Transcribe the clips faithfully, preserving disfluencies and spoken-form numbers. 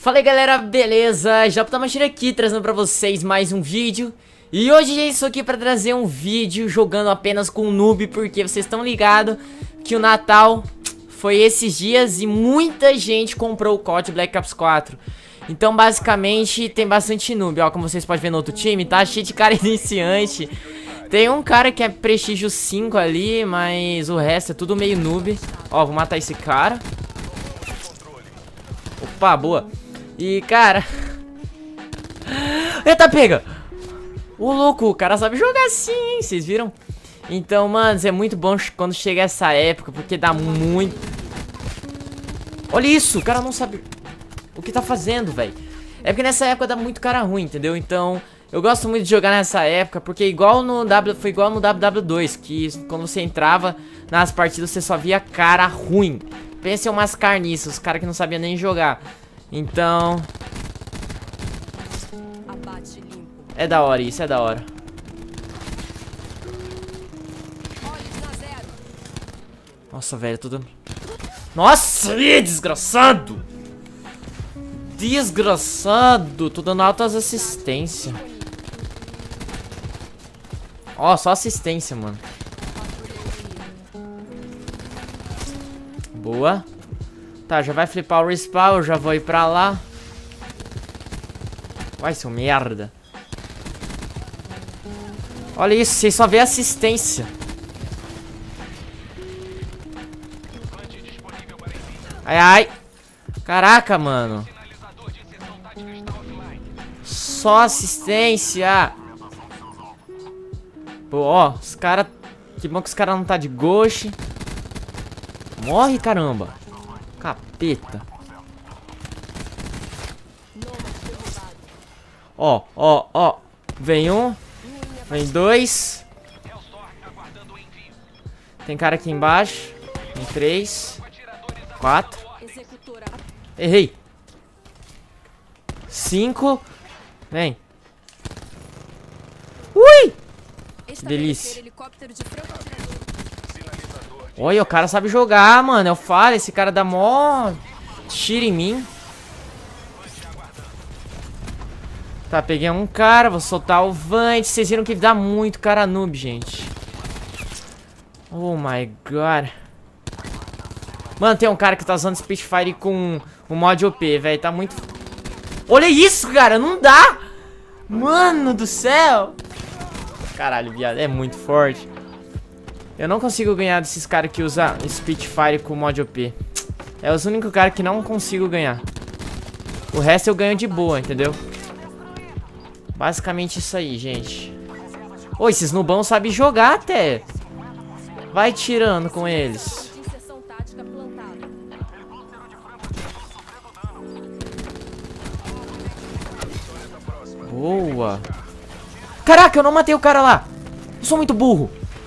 Fala aí galera, beleza? Japtamashiro aqui, trazendo pra vocês mais um vídeo. E hoje eu estou aqui pra trazer um vídeo jogando apenas com noob, porque vocês estão ligados que o Natal foi esses dias e muita gente comprou o C O D Black Ops quatro. Então basicamente tem bastante noob, ó, como vocês podem ver no outro time, tá cheio de cara iniciante. Tem um cara que é prestígio cinco ali, mas o resto é tudo meio noob. Ó, vou matar esse cara. Opa, boa. E, cara... Eita, pega! O louco, o cara sabe jogar assim, hein? Vocês viram? Então, manos, é muito bom quando chega essa época, porque dá muito... Olha isso, o cara não sabe o que tá fazendo, velho. É porque nessa época dá muito cara ruim, entendeu? Então, eu gosto muito de jogar nessa época, porque igual no W... foi igual no W W dois, que quando você entrava nas partidas, você só via cara ruim. Pensa em umas carniças, os caras que não sabiam nem jogar. Então... é da hora isso, é da hora. Nossa, velho, tudo... Nossa, ih, desgraçado! Desgraçado! Tô dando altas assistência. Ó, só assistência, mano. Boa. Tá, já vai flipar o respawn, eu já vou ir pra lá. Vai, seu merda. Olha isso, vocês só vê assistência. Ai, ai. Caraca, mano. Só assistência. Pô, ó, os caras... Que bom que os caras não tá de ghost. Morre, caramba. Capeta. Ó, ó, ó. Vem um. Vem dois. Tem cara aqui embaixo. Tem três. Quatro. Errei. Cinco. Vem. Ui! Que delícia. Olha, o cara sabe jogar, mano. Eu falo, esse cara dá mó tiro em mim. Tá, peguei um cara, vou soltar o Vant. Vocês viram que dá muito cara noob, gente. Oh my god. Mano, tem um cara que tá usando Spitfire com o mod O P, velho. Tá muito... Olha isso, cara, não dá. Mano do céu. Caralho, viado, é muito forte. Eu não consigo ganhar desses caras que usam Spitfire com mod O P. É os únicos caras que não consigo ganhar. O resto eu ganho de boa, entendeu? Basicamente isso aí, gente. Ô, esses nubão sabem jogar até. Vai tirando com eles. Boa. Caraca, eu não matei o cara lá. Eu sou muito burro.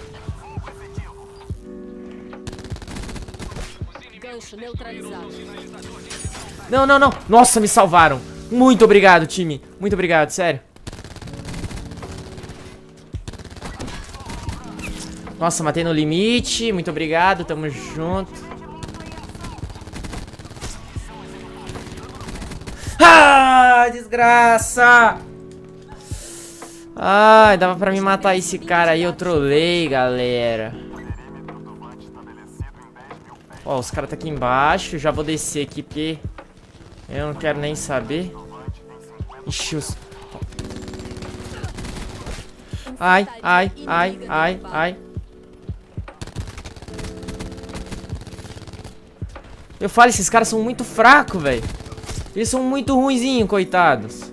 Não, não, não. Nossa, me salvaram. Muito obrigado, time. Muito obrigado, sério. Nossa, matei no limite. Muito obrigado, tamo junto. Ah, desgraça. Ai, dava pra me matar esse cara aí. Eu trolei, galera. Ó, os caras tá aqui embaixo. Já vou descer aqui porque eu não quero nem saber. Ixi, os... Ai, ai, ai, ai, ai. Eu falo, esses caras são muito fracos, velho. Eles são muito ruinzinhos, coitados.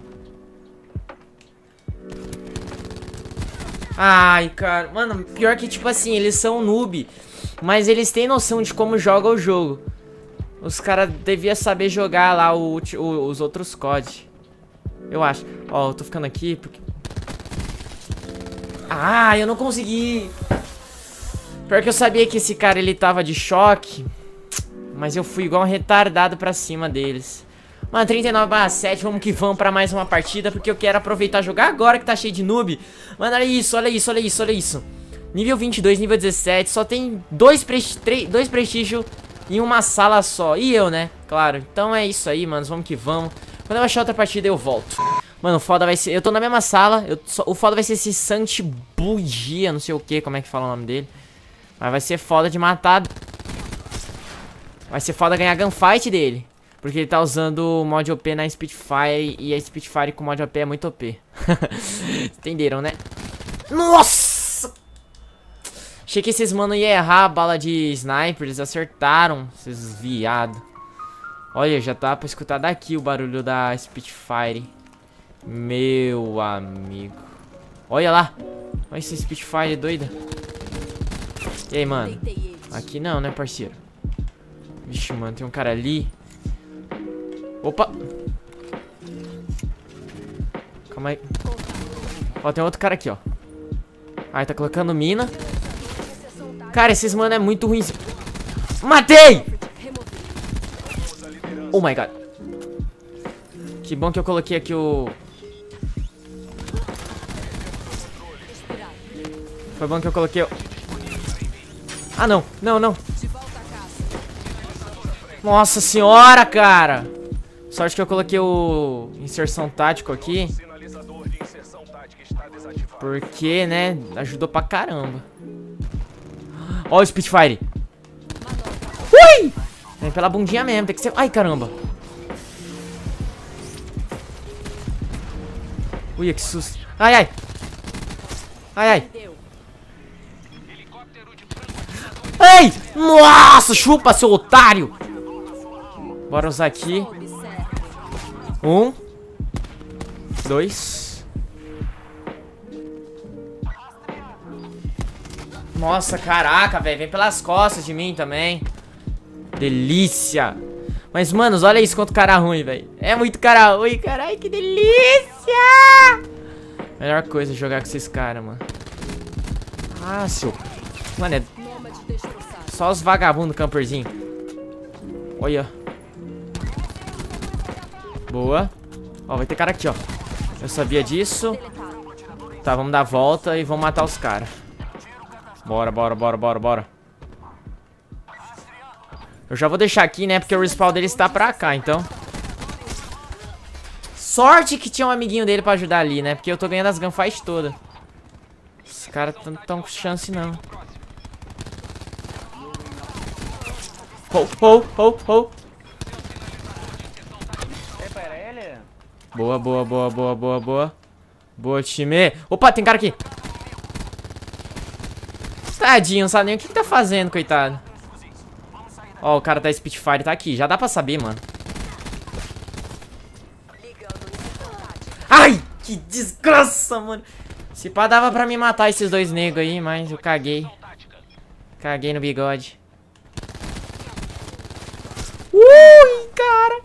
Ai, cara. Mano, pior que, tipo assim, eles são noob, mas eles têm noção de como joga o jogo. Os caras deviam saber jogar lá o, o, os outros C O D. Eu acho. Ó, eu tô ficando aqui porque... Ah, eu não consegui. Pior que eu sabia que esse cara, ele tava de choque, mas eu fui igual um retardado pra cima deles. Mano, trinta e nove barra sete, vamos que vamos pra mais uma partida, porque eu quero aproveitar e jogar agora que tá cheio de noob. Mano, olha isso, olha isso, olha isso, olha isso. Nível vinte e dois, nível dezessete, só tem dois, presti dois prestígios em uma sala só. E eu, né? Claro. Então é isso aí, mano. Vamos que vamos. Quando eu achar outra partida, eu volto. Mano, o foda vai ser... Eu tô na mesma sala. Eu só... O foda vai ser esse Santi Bugia, não sei o que, como é que fala o nome dele. Mas vai ser foda de matar. Vai ser foda ganhar gunfight dele. Porque ele tá usando o mod O P na Spitfire. E a Spitfire com o mod O P é muito O P. Entenderam, né? Nossa! Achei que esses mano iam errar a bala de sniper. Eles acertaram, esses viado. Olha, já tá pra escutar daqui o barulho da Spitfire. Meu amigo. Olha lá. Olha esse Spitfire doida. E aí, mano? Aqui não, né, parceiro? Vixe, mano, tem um cara ali. Opa! Calma aí. Ó, tem outro cara aqui, ó. Ai, tá colocando mina. Cara, esses mano é muito ruim. Matei! Oh my god. Que bom que eu coloquei aqui o... Foi bom que eu coloquei o... Ah, não. Não, não. Nossa senhora, cara. Sorte que eu coloquei o... Inserção tático aqui. Porque, né, ajudou pra caramba. Ó o Spitfire. Ui! Vem pela bundinha mesmo, tem que ser... Ai, caramba. Ui, que susto. Ai, ai. Ai, ai. Ai! Nossa, chupa, seu otário. Bora usar aqui. Um. Dois. Nossa, caraca, velho. Vem pelas costas de mim também. Delícia. Mas, manos, olha isso quanto cara ruim, velho. É muito cara ruim, caralho. Que delícia. Melhor coisa jogar com esses caras, mano. Ah, seu... Mano, é... Só os vagabundos camperzinho. Olha. Boa. Ó, vai ter cara aqui, ó. Eu sabia disso. Tá, vamos dar a volta e vamos matar os caras. Bora, bora, bora, bora, bora. Eu já vou deixar aqui, né? Porque o respawn dele está pra cá, então. Sorte que tinha um amiguinho dele pra ajudar ali, né? Porque eu tô ganhando as gunfights todas. Esses caras não tão com chance, não. Ho, ho, ho, ho. Boa, boa, boa, boa, boa, boa. Boa, time. Opa, tem cara aqui. Tadinho, não sabe nem o que, que tá fazendo, coitado. Ó, o cara da Spitfire tá aqui. Já dá pra saber, mano. Ai, que desgraça, mano. Se pá, dava pra me matar esses dois negros aí, mas eu caguei. Caguei no bigode. Ui, cara.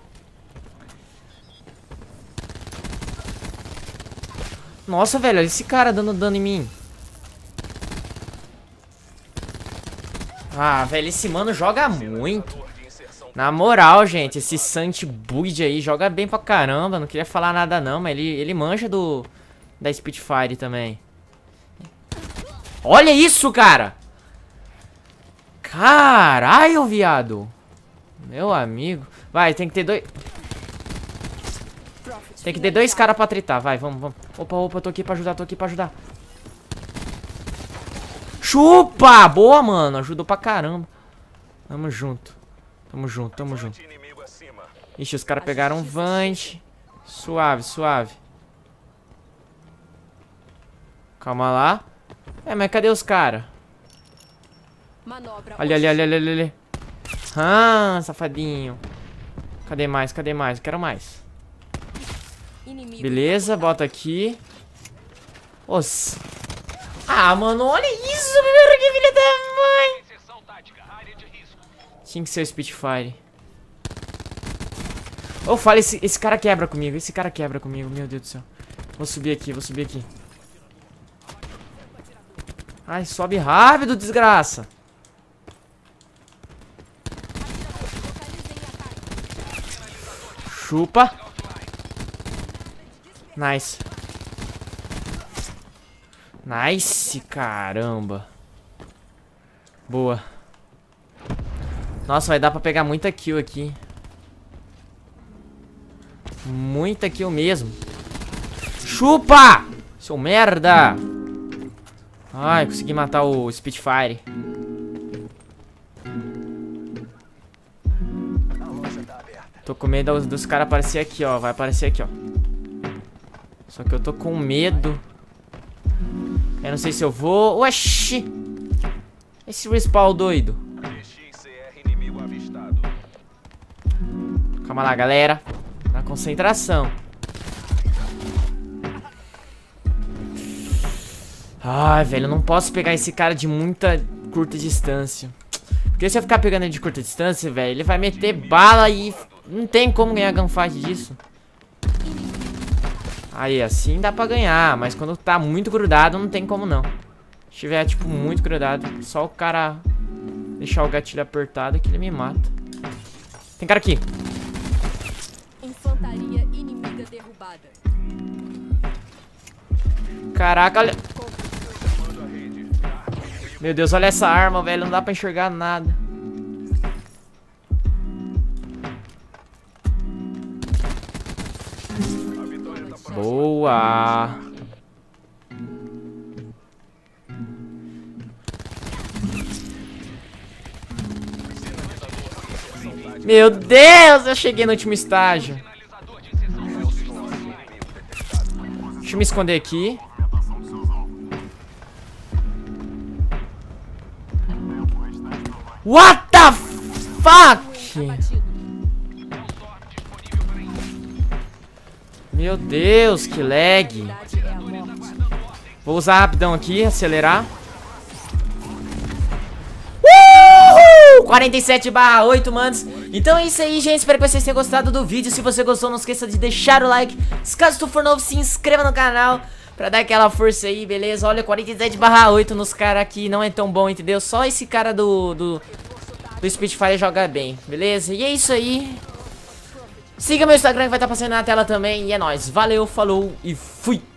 Nossa, velho, olha esse cara dando dano em mim. Ah, velho, esse mano joga muito. Na moral, gente, esse Santi Buid aí joga bem pra caramba. Não queria falar nada não, mas ele, ele manja do... Da Spitfire também. Olha isso, cara. Caralho, viado. Meu amigo. Vai, tem que ter dois... Tem que ter dois caras pra tritar. Vai, vamos, vamos. Opa, opa, tô aqui pra ajudar, tô aqui pra ajudar. Chupa! Boa, mano. Ajudou pra caramba. Tamo junto. Tamo junto, tamo junto. Ixi, os caras pegaram um Vant. Suave, suave. Calma lá. É, mas cadê os caras? Ali, ali, ali, ali, ali, ali. Ah, safadinho. Cadê mais? Cadê mais? Quero mais. Beleza, bota aqui. Os... Ah, mano, olha isso, meu, que filha da mãe. Tinha que ser o Spitfire. Eu falo, esse, esse cara quebra comigo, esse cara quebra comigo, meu Deus do céu. Vou subir aqui, vou subir aqui. Ai, sobe rápido, desgraça. Chupa. Nice. Nice, caramba. Boa. Nossa, vai dar pra pegar muita kill aqui. Muita kill mesmo. Chupa! Seu merda! Ai, consegui matar o Spitfire. Tô com medo dos, dos caras aparecer aqui, ó. Vai aparecer aqui, ó. Só que eu tô com medo. Eu não sei se eu vou... Oxi! Esse respawn doido. Calma lá, galera. Na concentração. Ai, velho, eu não posso pegar esse cara de muita curta distância. Porque se eu ficar pegando ele de curta distância, velho, ele vai meter bala e não tem como ganhar gunfight disso. Aí, assim dá pra ganhar, mas quando tá muito grudado, não tem como não. Se tiver, tipo, muito grudado, só o cara deixar o gatilho apertado que ele me mata. Tem cara aqui. Infantaria inimiga derrubada. Caraca, olha... Meu Deus, olha essa arma, velho. Não dá pra enxergar nada. Boa. Meu Deus, eu cheguei no último estágio. Deixa eu me esconder aqui. What the fuck? Meu Deus, que lag. Vou usar rapidão aqui, acelerar. Uhul! quarenta e sete barra oito, manos. Então é isso aí, gente. Espero que vocês tenham gostado do vídeo. Se você gostou, não esqueça de deixar o like. Se caso tu for novo, se inscreva no canal pra dar aquela força aí, beleza? Olha, quarenta e sete barra oito nos caras aqui não é tão bom, entendeu? Só esse cara do, do, do Spitfire joga bem, beleza? E é isso aí. Siga meu Instagram que vai estar passando na tela também. E é nóis. Valeu, falou e fui!